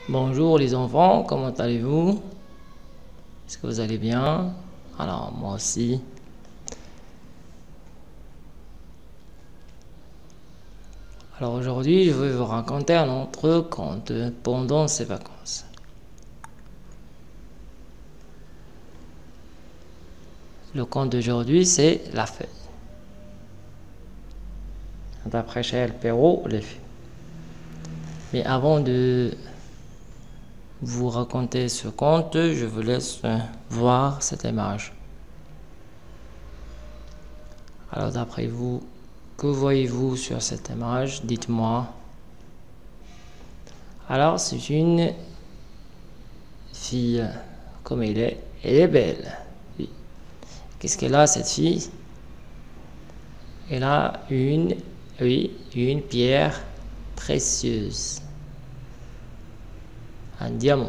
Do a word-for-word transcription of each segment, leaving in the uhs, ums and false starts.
Bonjour les enfants, comment allez-vous? Est-ce que vous allez bien? Alors moi aussi. Alors aujourd'hui, je vais vous raconter un autre conte pendant ces vacances. Le conte d'aujourd'hui, c'est La Fée. D'après Charles Perrault, les fées. Mais avant de vous raconter ce conte, je vous laisse voir cette image. Alors d'après vous, que voyez-vous sur cette image? Dites-moi. Alors c'est une fille, comme elle est, elle est belle. Oui. Qu'est-ce qu'elle a cette fille? Elle a une, oui, une pierre précieuse. Un diamant.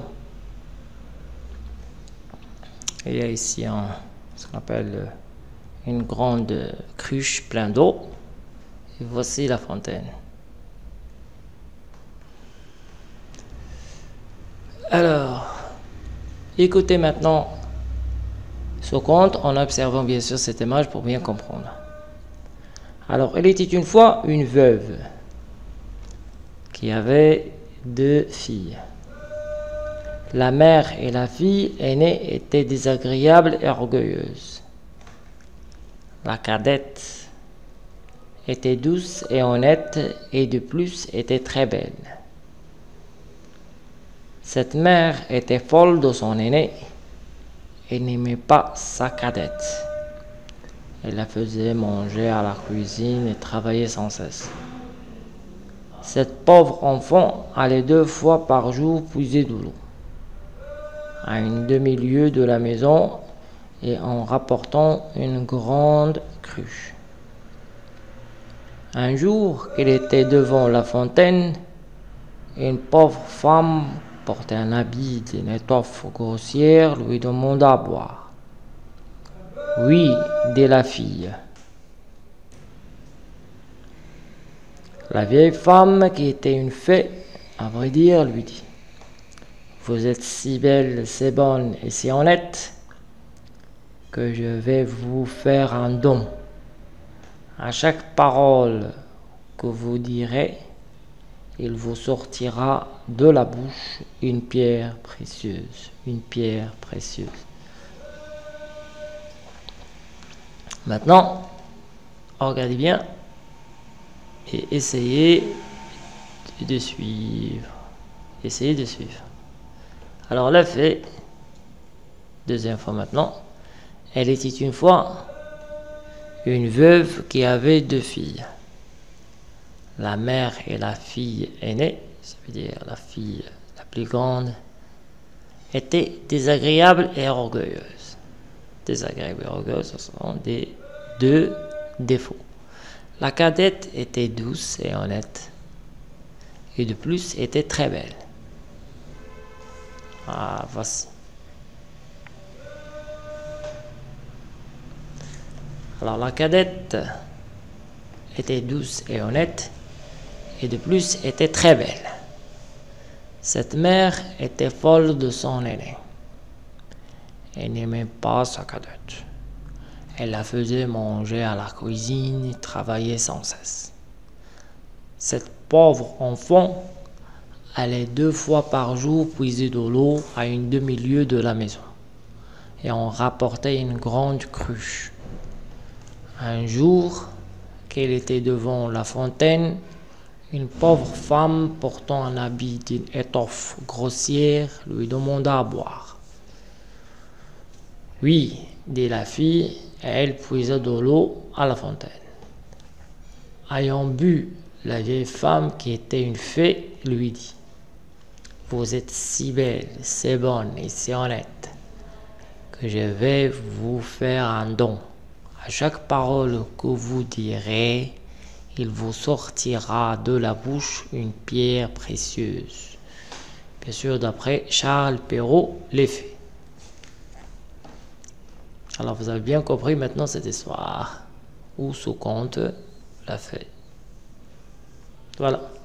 Il y a ici un, ce qu'on appelle une grande cruche pleine d'eau. Et voici la fontaine. Alors, écoutez maintenant ce conte en observant bien sûr cette image pour bien comprendre. Alors, il était une fois une veuve qui avait deux filles. La mère et la fille aînée étaient désagréables et orgueilleuses. La cadette était douce et honnête et de plus était très belle. Cette mère était folle de son aînée et n'aimait pas sa cadette. Elle la faisait manger à la cuisine et travailler sans cesse. Cette pauvre enfant allait deux fois par jour puiser de l'eau à une demi-lieue de la maison et en rapportant une grande cruche. Un jour qu'elle était devant la fontaine, une pauvre femme portait un habit d'une étoffe grossière lui demanda à boire. Oui, dit la fille. La vieille femme, qui était une fée, à vrai dire, lui dit: vous êtes si belle, si bonne et si honnête que je vais vous faire un don. À chaque parole que vous direz, il vous sortira de la bouche une pierre précieuse, une pierre précieuse. Maintenant, regardez bien et essayez de suivre. Essayez de suivre. Alors la fée, deuxième fois maintenant, elle était une fois une veuve qui avait deux filles. La mère et la fille aînée, ça veut dire la fille la plus grande, étaient désagréables et orgueilleuses. Désagréables et orgueilleuses, ce sont des deux défauts. La cadette était douce et honnête, et de plus était très belle. Ah, voici. Alors la cadette était douce et honnête, et de plus était très belle. Cette mère était folle de son aînée. Elle n'aimait pas sa cadette. Elle la faisait manger à la cuisine et travailler sans cesse. Cette pauvre enfant allait deux fois par jour puiser de l'eau à une demi-lieue de la maison et en rapportait une grande cruche. Un jour qu'elle était devant la fontaine, une pauvre femme portant un habit d'une étoffe grossière lui demanda à boire. Oui, dit la fille, et elle puisa de l'eau à la fontaine. Ayant bu, la vieille femme, qui était une fée, lui dit: vous êtes si belle, si bonne et si honnête que je vais vous faire un don. À chaque parole que vous direz, il vous sortira de la bouche une pierre précieuse. Bien sûr, d'après Charles Perrault, les fées. Alors, vous avez bien compris maintenant cette histoire, ou ce conte, La Fée. Voilà.